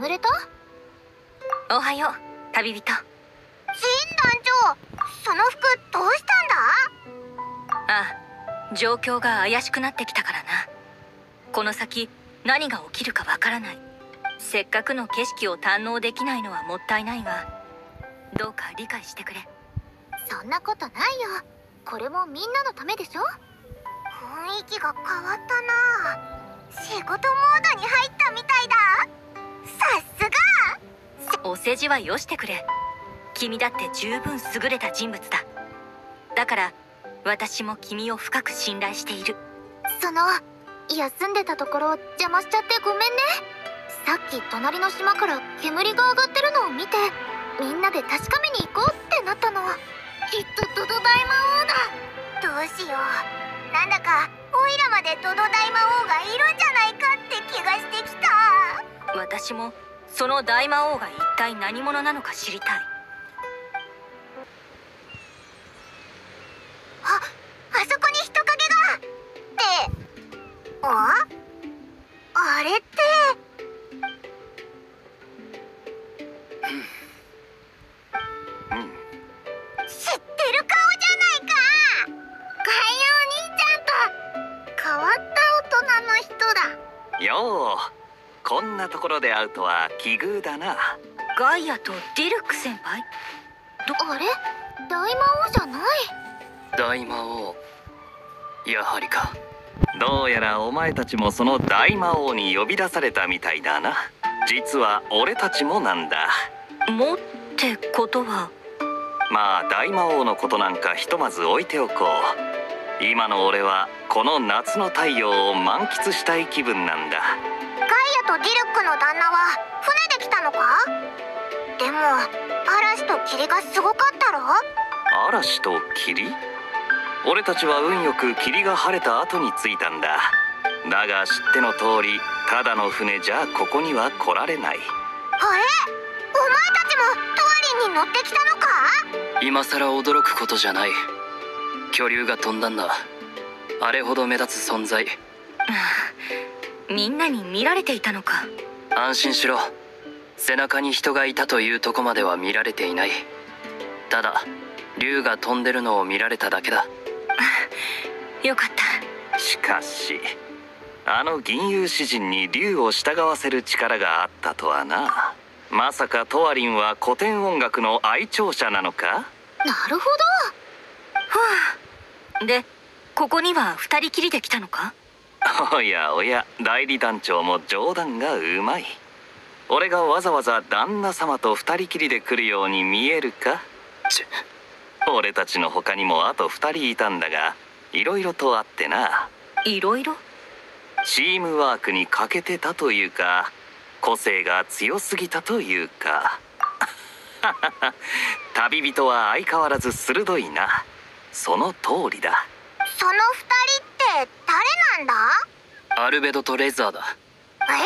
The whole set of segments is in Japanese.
眠れた？ おはよう、旅人。 ジン団長、その服どうしたんだ？ ああ、状況が怪しくなってきたからな。この先何が起きるかわからない。せっかくの景色を堪能できないのはもったいないが、どうか理解してくれ。 そんなことないよ。これもみんなのためでしょ。 雰囲気が変わったな。仕事モードに入ったみたいだ。さすが。 お世辞はよしてくれ。君だって十分優れた人物だ。だから私も君を深く信頼している。 休んでたところ邪魔しちゃってごめんね。さっき隣の島から煙が上がってるのを見て、みんなで確かめに行こうってなったの。きっとドド大魔王だ。 どうしよう。なんだかオイラまでドド大魔王がいるんじゃないかって気がしてきた。 私もその大魔王が一体何者なのか知りたい。 あそこに人影が。ってあれって知ってる顔じゃないか。 ガイアお兄ちゃんと変わった大人の人だよう、こんなところで会うとは奇遇だな。 ガイアとディルック先輩？ あれ、大魔王じゃない。 大魔王、やはりか。 どうやらお前たちもその大魔王に呼び出されたみたいだな。実は俺たちもなんだ。 もってことは。 まあ大魔王のことなんかひとまず置いておこう。今の俺はこの夏の太陽を満喫したい気分なんだ。 ガイアとディルックの旦那は船で来たのか？でも嵐と霧がすごかったろ？ 嵐と霧？俺たちは運よく霧が晴れた後に着いたんだ。だが知っての通り、ただの船じゃここには来られない。 あれ？お前たちもトワリンに乗ってきたのか？ 今さら驚くことじゃない。巨竜が飛んだんだ。あれほど目立つ存在。 みんなに見られていたのか。 安心しろ。背中に人がいたというとこまでは見られていない。ただ竜が飛んでるのを見られただけだ。 よかった。 しかしあの銀融詩人に竜を従わせる力があったとはな。まさかトワリンは古典音楽の愛聴者なのか？ なるほど。で、ここには二人きりで来たのか？ おやおや、代理団長も冗談がうまい。俺がわざわざ旦那様と二人きりで来るように見えるか？俺たちの他にもあと二人いたんだが、いろいろとあってな。 いろいろ？ チームワークに欠けてたというか、個性が強すぎたというか。旅人は相変わらず鋭いな。その通りだ。 その二人って誰なんだ？ アルベドとレザーだ。 アルベドお兄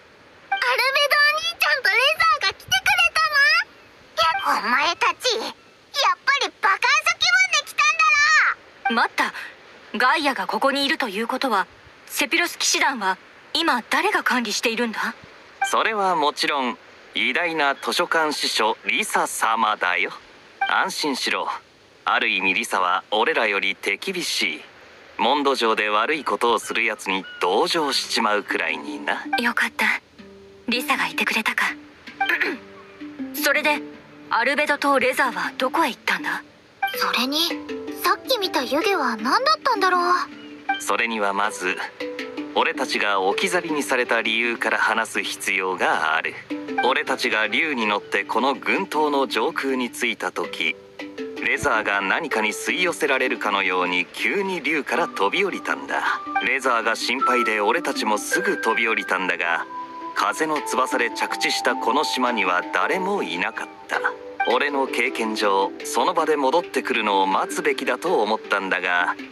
ちゃんとレザーが来てくれたの？お前たちやっぱりバカンス気分で来たんだろ。 待った。ガイアがここにいるということは、セピロス騎士団は今誰が管理しているんだ？ それはもちろん偉大な図書館司書リサ様だよ。安心しろ。ある意味リサは俺らより手厳しい。モンド上で悪いことをするやつに同情しちまうくらいにな。 よかった。リサがいてくれたか。それでアルベドとレザーはどこへ行ったんだ？ それにさっき見た湯気は何だったんだろう。 それにはまず俺たちが置き去りにされた理由から話す必要がある。俺たちが竜に乗ってこの群島の上空に着いた時、レザーが何かに吸い寄せられるかのように急に竜から飛び降りたんだ。レザーが心配で俺たちもすぐ飛び降りたんだが、風の翼で着地したこの島には誰もいなかった。俺の経験上その場で戻ってくるのを待つべきだと思ったんだが。 待て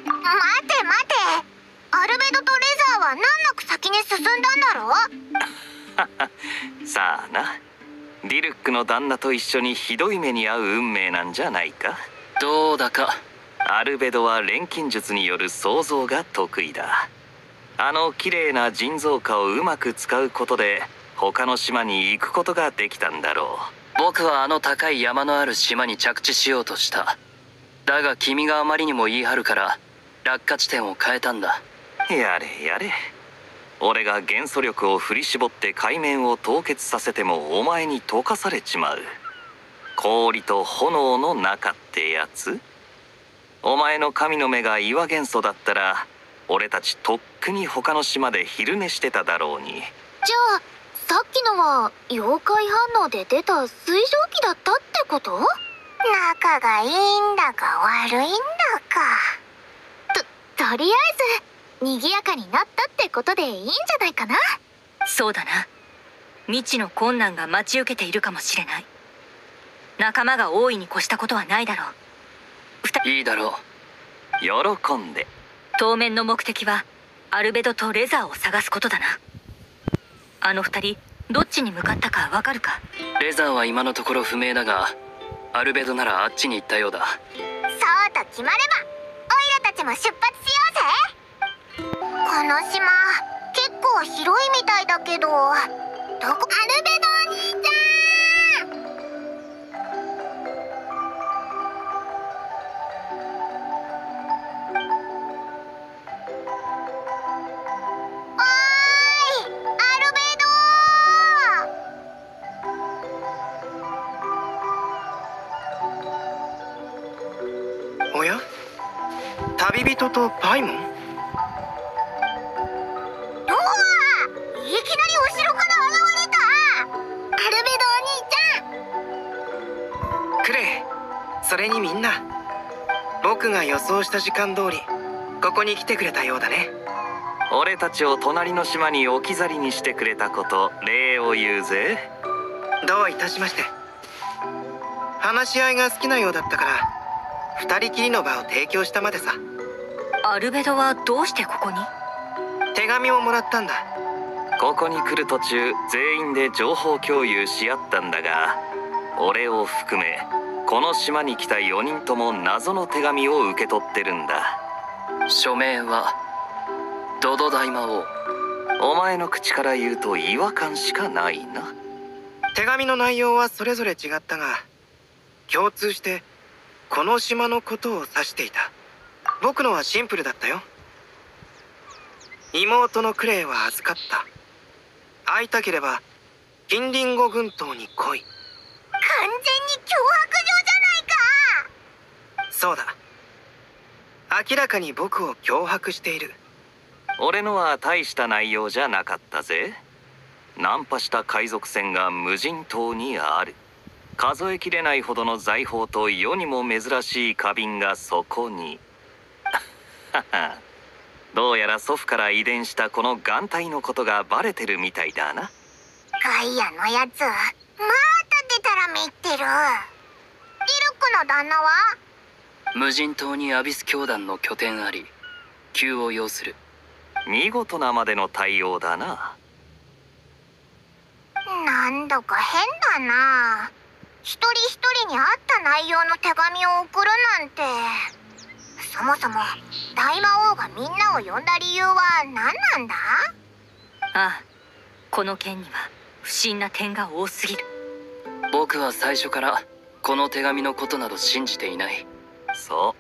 アルベドとレザーは難なく先に進んだんだろ？ さあな。ディルックの旦那と一緒にひどい目に遭う運命なんじゃないか。 どうだか。 アルベドは錬金術による創造が得意だ。あの綺麗な人造花をうまく使うことで他の島に行くことができたんだろ僕はあの高い山のある島に着地しようとした。だが君があまりにも言い張るから落下地点を変えたんだ。 う。やれやれ。俺が元素力を振り絞って海面を凍結させてもお前に溶かされちまう。氷と炎の中ってやつ。お前の神の目が岩元素だったら俺たちとっくに他の島で昼寝してただろうに。 じゃあさっきのは妖怪反応で出た水蒸気だったってこと？ 仲がいいんだか悪いんだか。 とりあえず賑やかになったってことでいいんじゃないかな。 そうだな。未知の困難が待ち受けているかもしれない。仲間が大いに越したことはないだろう。 いいだろ喜んで。 当面の目的はアルベドとレザーを探すことだな。あの二人どっちに向かったかわかるか？ レザーは今のところ不明だが、アルベドならあっちに行ったようだ。 そうと決まればオイラたちも出発しようぜ。この島結構広いみたいだけど、どこ？アルベドお兄ちゃん！ おや？旅人とパイモン？ うわ！いきなり後ろから現れた！アルベドお兄ちゃん！ クレイ、それにみんな、僕が予想した時間通りここに来てくれたようだね。 俺たちを隣の島に置き去りにしてくれたこと礼を言うぜ。 どういたしまして。話し合いが好きなようだったから二人きりの場を提供したまでさ。 アルベドはどうしてここに？ 手紙をもらったんだ。 ここに来る途中全員で情報共有し合ったんだが、俺を含めこの島に来た4人とも謎の手紙を受け取ってるんだ。 署名はドド大魔王。 お前の口から言うと違和感しかないな。 手紙の内容はそれぞれ違ったが、共通してこの島のことを指していた。僕のはシンプルだったよ。妹のクレイは預かった。会いたければ近隣五群島に来い。 完全に脅迫状じゃないか！ そうだ。明らかに僕を脅迫している。 俺のは大した内容じゃなかったぜ。ナンパした海賊船が無人島にある。数えきれないほどの財宝と世にも珍しい花瓶がそこに。どうやら祖父から遺伝したこの眼帯のことがバレてるみたいだな。 ガイアのやつ、また出たらめってる。リルクの旦那は？ 無人島にアビス教団の拠点あり、急を要する。 見事なまでの対応だな。 なんだか変だな。一人一人に合った内容の手紙を送るなんて。そもそも大魔王がみんなを呼んだ理由は何なんだ？ ああ、この件には不審な点が多すぎる。 僕は最初からこの手紙のことなど信じていない。 そう、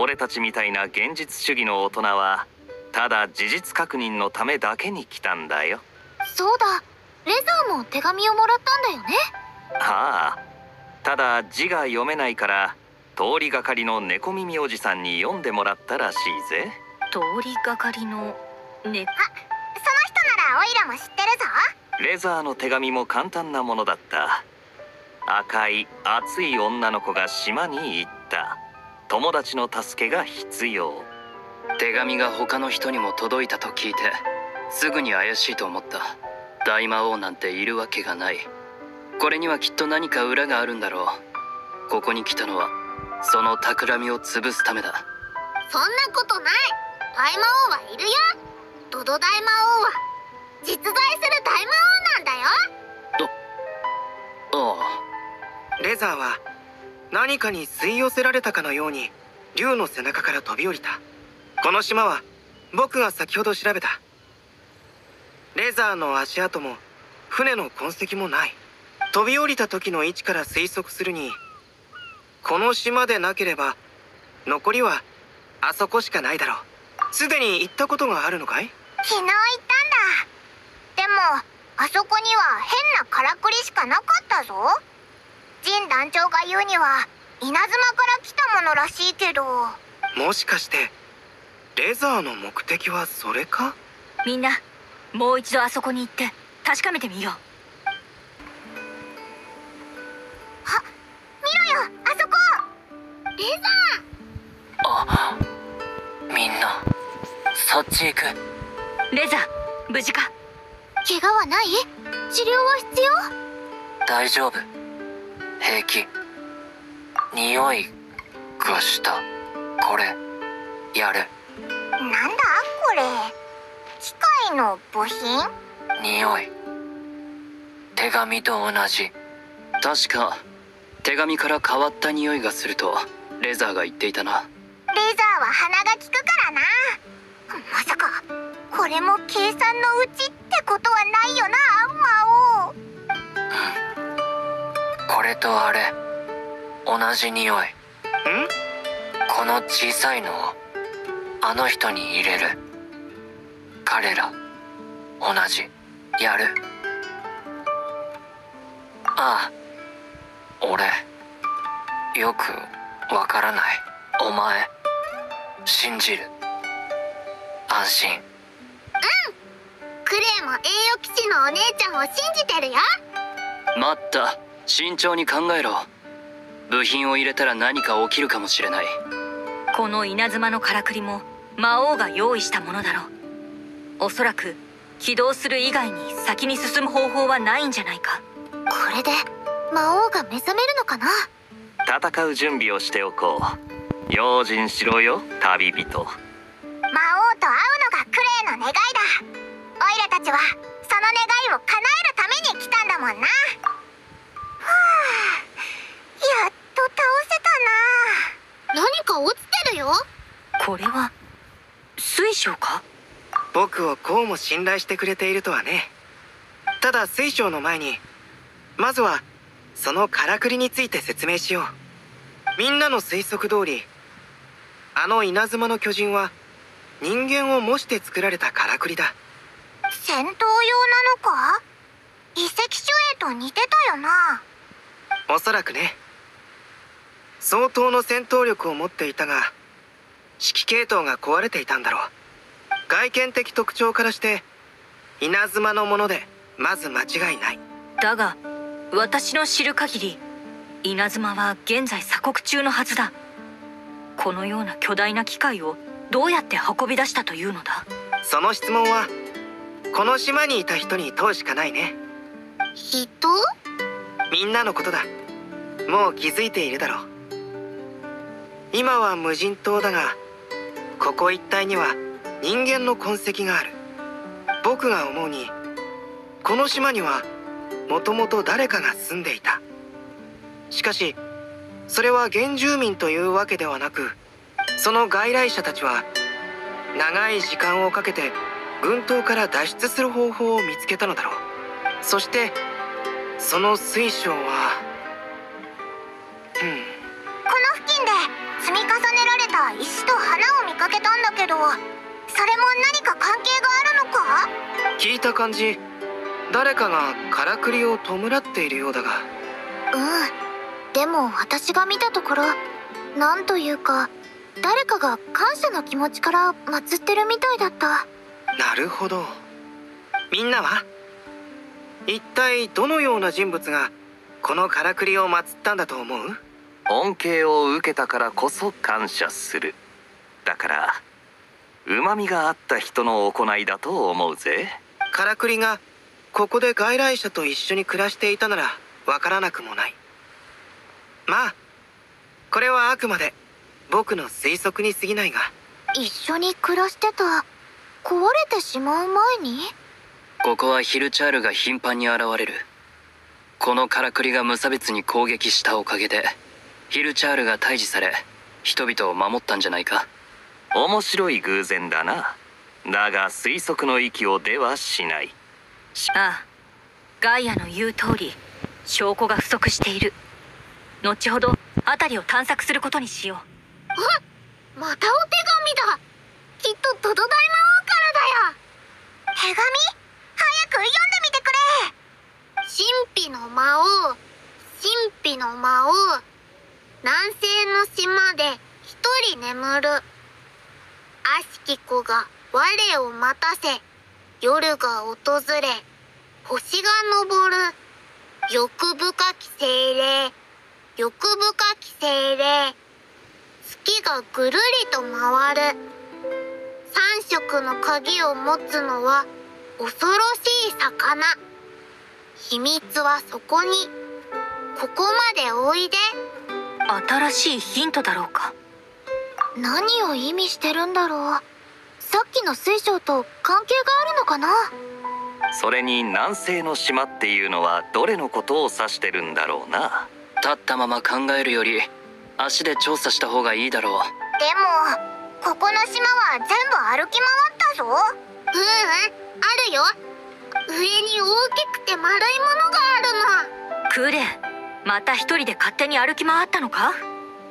俺たちみたいな現実主義の大人はただ事実確認のためだけに来たんだよ。 そうだ、レザーも手紙をもらったんだよね。 ああ、ただ字が読めないから通りがかりの猫耳おじさんに読んでもらったらしいぜ。 通りがかりのね。 あ、その人ならオイラも知ってるぞ。 レザーの手紙も簡単なものだった。赤い熱い女の子が島に行った。友達の助けが必要。 手紙が他の人にも届いたと聞いてすぐに怪しいと思った。大魔王なんているわけがない。これにはきっと何か裏があるんだろう。ここに来たのはその企みを潰すためだ。 そんなことない。大魔王はいるよ。ドド大魔王は実在する大魔王なんだよ。 ああ。 レザーは何かに吸い寄せられたかのように竜の背中から飛び降りた。この島は僕が先ほど調べた。レザーの足跡も船の痕跡もない。飛び降りた時の位置から推測するに、この島でなければ残りはあそこしかないだろう。すでに行ったことがあるのかい？ 昨日行ったんだ。でもあそこには変なからくりしかなかったぞ。ジン団長が言うには稲妻から来たものらしいけど。 もしかしてレザーの目的はそれか？ みんなもう一度あそこに行って確かめてみよう。 見ろよ、あそこ。レザー。 みんなそっち行く。 レザー、無事か？ 怪我はない？治療は必要？ 大丈夫、平気。匂いがした。これやる。 なんだこれ、機械の部品？ 匂い手紙と同じ。確か手紙から変わった匂いがするとレザーが言っていたな。 レザーは鼻が利くからな。まさかこれも計算のうちってことはないよな、魔王。 これとあれ同じ匂い。この小さいのをあの人に入れる。彼ら同じ。やる。ああ、俺よくわからない。お前信じる。安心。 クレイも栄養騎士のお姉ちゃんを信じてるよ。 待った。慎重に考えろ。部品を入れたら何か起きるかもしれない。 この稲妻のからくりも魔王が用意したものだろう。おそらく起動する以外に先に進む方法はないんじゃないか。 これで魔王が目覚めるのかな？ 戦う準備をしておこう。用心しろよ、旅人。 魔王と会うのがクレイの願いだ。オイラたちはその願いを叶えるために来たんだもんな。やっと倒せたな。 何か落ちてるよ。 これは水晶か？ 僕をこうも信頼してくれているとはね。ただ水晶の前にまずはそのからくりについて説明しよう。みんなの推測通り、あの稲妻の巨人は人間を模して作られたからくりだ。 戦闘用なのか？遺跡守衛と似てたよな。 おそらくね。相当の戦闘力を持っていたが、指揮系統が壊れていたんだろう。外見的特徴からして稲妻のものでまず間違いない。 だが私の知る限り稲妻は現在鎖国中のはずだ。このような巨大な機械をどうやって運び出したというのだ？ その質問はこの島にいた人に問うしかないね。 人？ みんなのことだ。もう気づいているだろう。今は無人島だが、ここ一帯には人間の痕跡がある。僕が思うにこの島にはもともと誰かが住んでいた。しかしそれは原住民というわけではなく、その外来者たちは長い時間をかけて群島から脱出する方法を見つけたのだろう。そしてその水晶はこの付近で積み重ねられた石と花を見かけたんだけど、それも何か関係があるのか？ 聞いた感じ、誰かがからくりを弔っているようだが。 でも私が見たところ、なんというか誰かが感謝の気持ちから祀ってるみたいだった。 なるほど。みんなは一体どのような人物がこのからくりを祀ったんだと思う？ 恩恵を受けたからこそ感謝する。だから旨味があった人の行いだと思うぜ。 からくりがここで外来者と一緒に暮らしていたならわからなくもない。まあこれはあくまで僕の推測に過ぎないが。 一緒に暮らしてた。壊れてしまう前に？ ここはヒルチャールが頻繁に現れる。このからくりが無差別に攻撃したおかげでヒルチャールが退治され人々を守ったんじゃないか。 面白い偶然だな。だが推測の域を出はしない。 ああ、 ガイアの言う通り証拠が不足している。後ほど辺りを探索することにしよう。 またお手紙だ。きっとトド大魔王からだよ。 手紙？早く読んでみてくれ。 神秘の魔王、神秘の魔王。南西の島で一人眠る。悪しき子が我を待たせ、夜が訪れ、星が昇る。欲深き精霊、欲深き精霊。月がぐるりと回る。三色の鍵を持つのは恐ろしい魚。秘密はそこに。ここまでおいで。 新しいヒントだろうか。 何を意味してるんだろう。さっきの水晶と関係があるのかな。 それに南西の島っていうのはどれのことを指してるんだろうな。 立ったまま考えるより足で調査した方がいいだろう。 でもここの島は全部歩き回ったぞ。 あるよ。上に大きくて丸いものがあるの。 クレ、また一人で勝手に歩き回ったのか？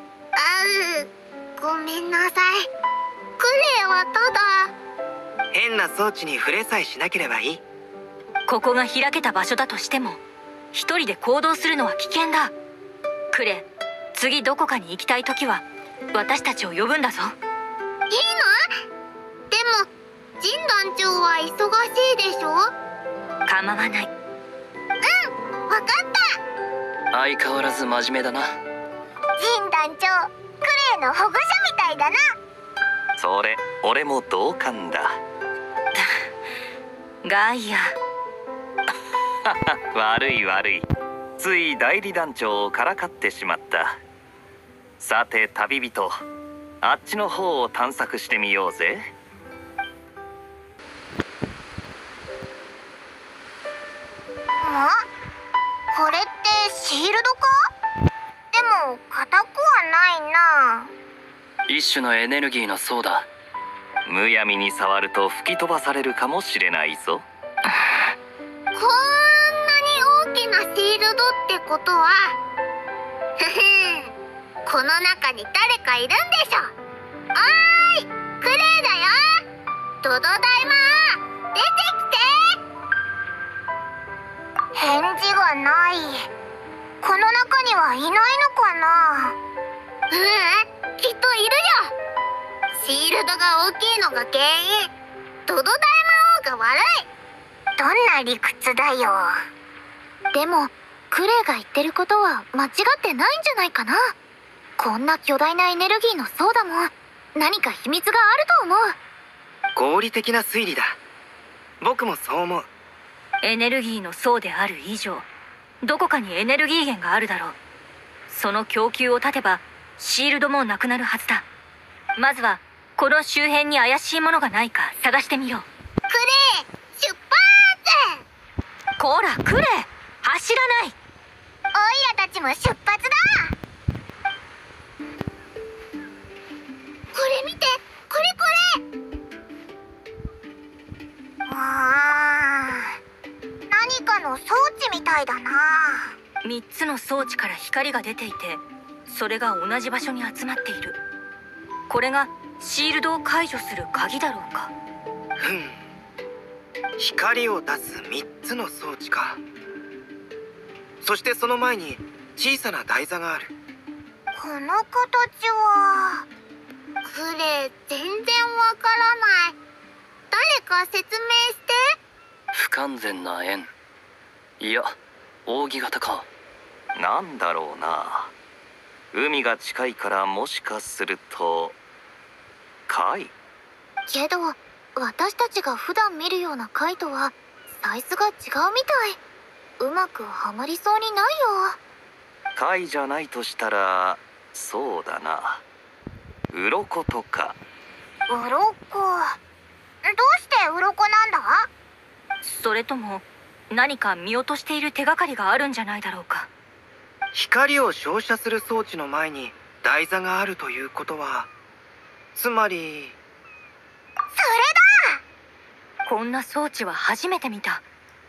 ごめんなさい。クレイはただ。 変な装置に触れさえしなければいい。 ここが開けた場所だとしても一人で行動するのは危険だ。クレ、次どこかに行きたい時は私たちを呼ぶんだぞ。 いいの？でもジン団長は忙しいでしょ。 構わない。 わかった。 相変わらず真面目だな。 ジン団長、クレイの保護者みたいだな。 それ俺も同感だ。 ガイア。 悪い悪い、つい代理団長をからかってしまった。さて旅人、あっちの方を探索してみようぜ。 これってシールドか？でも硬くはないな。 一種のエネルギーの層だ。 むやみに触ると吹き飛ばされるかもしれないぞ。 こんなに大きなシールドってことはこの中に誰かいるんでしょ。おーい、クレイだよ。トド大魔王、出てきて。 返事がない。この中にはいないのかな。 きっといるよ。シールドが大きいのが原因。トド大魔王が悪い。 どんな理屈だよ。 でもクレイが言ってることは間違ってないんじゃないかな。こんな巨大なエネルギーの層だもん。何か秘密があると思う。 合理的な推理だ。僕もそう思う。 エネルギーの層である以上どこかにエネルギー源があるだろう。その供給を断てばシールドもなくなるはずだ。まずはこの周辺に怪しいものがないか探してみよう。 クレイ、出発。 こらクレ、走らない。 オイラたちも出発だ。 これ見て、これ。 何かの装置みたいだな。 3つの装置から光が出ていてそれが同じ場所に集まっている。これがシールドを解除する鍵だろうか。 光を出す3つの装置か。そしてその前に小さな台座がある。 この形は。 クレイ、全然わからない。誰か説明して。 不完全な円。いや扇形か。 なんだろうな。海が近いからもしかすると貝。 けど私たちが普段見るような貝とはサイズが違うみたい。うまくはまりそうにないよ。 貝じゃないとしたらそうだな、鱗とか。 鱗。どうして鱗なんだ？ それとも何か見落としている手がかりがあるんじゃないだろうか。 光を照射する装置の前に台座があるということは、つまり。 こんな装置は初めて見た。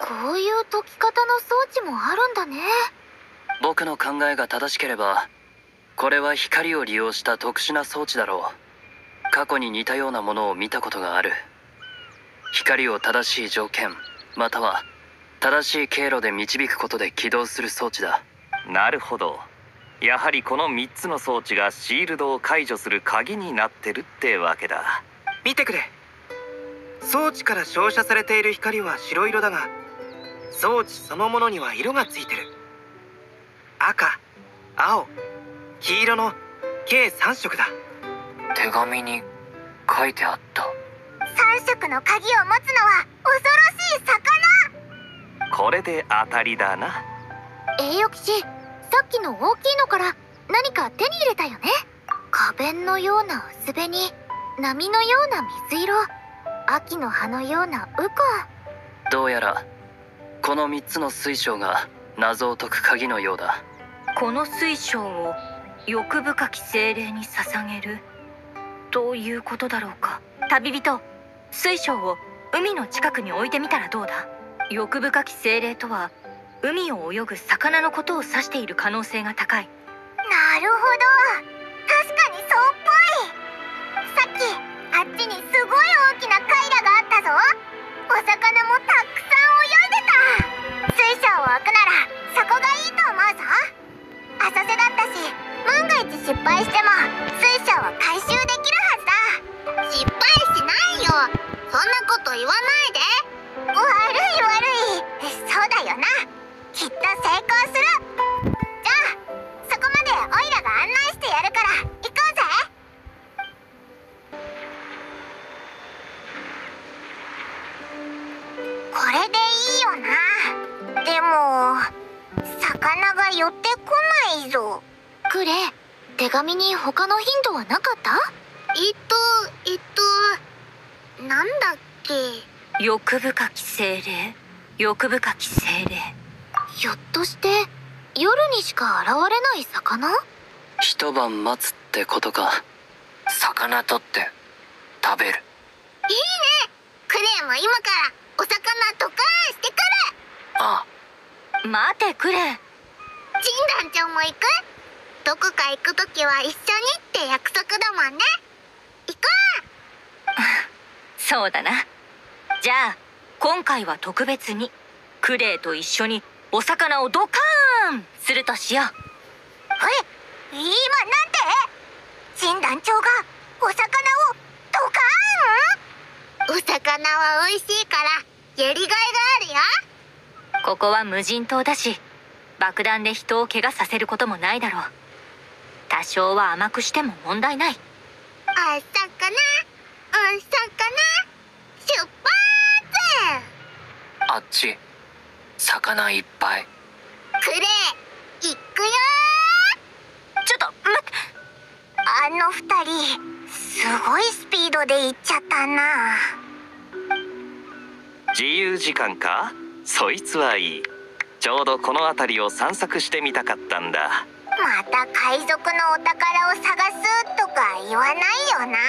こういう解き方の装置もあるんだね。 僕の考えが正しければこれは光を利用した特殊な装置だろう。過去に似たようなものを見たことがある。光を正しい条件または正しい経路で導くことで起動する装置だ。 なるほど。やはりこの3つの装置がシールドを解除する鍵になってるってわけだ。 見てくれ。装置から照射されている光は白色だが、装置そのものには色がついてる。赤、青、黄色の計3色だ。 手紙に書いてあった。 3色の鍵を持つのは恐ろしい魚。 これで当たりだな。 栄誉騎士、さっきの大きいのから何か手に入れたよね。花弁のような薄紅、波のような水色、秋の葉のようなウコン。 どうやらこの3つの水晶が謎を解く鍵のようだ。 この水晶を欲深き精霊に捧げるということだろうか。旅人、水晶を海の近くに置いてみたらどうだ。欲深き精霊とは海を泳ぐ魚のことを指している可能性が高い。 なるほど、確かにそうっぽい。さっきあっちにすごい大きなカイラがあったぞ。お魚もたくさん泳いでた。水晶を置くならそこがいいと思うぞ。浅瀬だったし万が一失敗しても水晶を回収できるはずだ。失敗しないよ、そんなこと言わないで。悪いそうだよな。きっと成功する。じゃあそこまでオイラが案内してやるから行こうぜ。これでいいよな。でも魚が寄ってこないぞ。 クレ、手紙に他のヒントはなかった？ なんだっけ。 欲深き精霊、欲深き精霊。 ひょっとして夜にしか現れない魚？ 一晩待つってことか。魚取って食べる。 いいね。クレイも今からお魚ドカーンしてくる。 あ待てクレ。 ジン団長も行く？どこか行くときは一緒にって約束だもんね。行こそうだな。じゃあ今回は特別にクレイと一緒にお魚をドカーンするとしよう。 今なんて？ジン団長がお魚をドカーン？お魚は美味しいからやりがいがあるよ。 ここは無人島だし爆弾で人を怪我させることもないだろう。多少は甘くしても問題ない。 お魚出発。 あっち魚いっぱい。 クレイ行くよ。 ちょっと待って。 あの二人すごいスピードで行っちゃったな。 自由時間か？そいつはいい。ちょうどこの辺りを散策してみたかったんだ。 また海賊のお宝を探すとか言わないよな。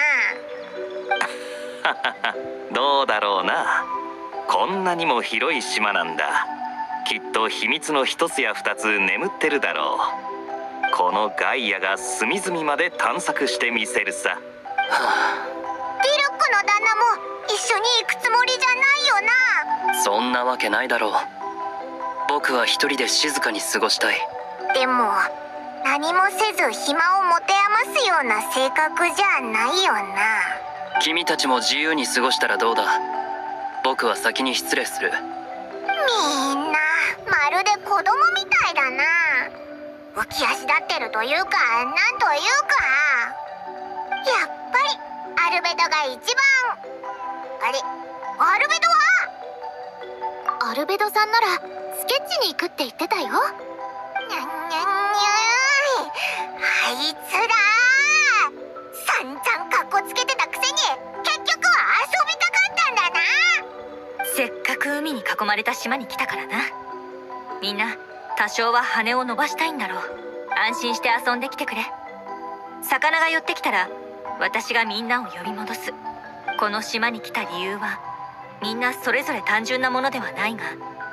どうだろうな。こんなにも広い島なんだ。きっと秘密の一つや二つ眠ってるだろう。このガイアが隅々まで探索してみせるさ。 ディルックの旦那も一緒に行くつもりじゃないよな。 そんなわけないだろう。僕は一人で静かに過ごしたい。 でも何もせず暇を持て余すような性格じゃないよな。 君たちも自由に過ごしたらどうだ。僕は先に失礼する。 みんなまるで子供みたいだな。浮き足立ってるというかなんというか。やっぱりアルベドが一番。あれ、アルベドは？ アルベドさんならスケッチに行くって言ってたよ。 にゃんにゃんにゃーい。あいつら散々カッコつけてたくせに結局は遊びたかったんだな。 せっかく海に囲まれた島に来たからな。みんな多少は羽を伸ばしたいんだろう。安心して遊んできてくれ。魚が寄ってきたら私がみんなを呼び戻す。この島に来た理由はみんなそれぞれ単純なものではないが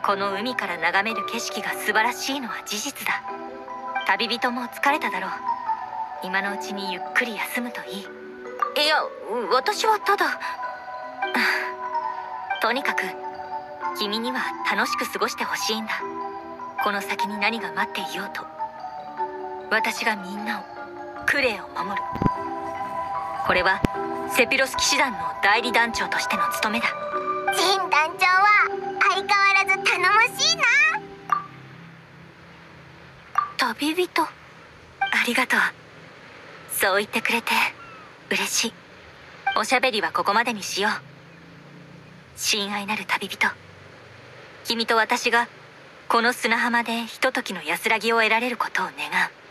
この海から眺める景色が素晴らしいのは事実だ。旅人も疲れただろう。今のうちにゆっくり休むといい。いや、私はただとにかく君には楽しく過ごしてほしいんだ。この先に何が待っていようと、私がみんなを、クレイを守る。これはセピロス騎士団の代理団長としての務めだ。 ジン団長は相変わらず頼もしいな。 旅人、ありがとう。そう言ってくれて嬉しい。おしゃべりはここまでにしよう。親愛なる旅人、君と私がこの砂浜でひとときの安らぎを得られることを願う。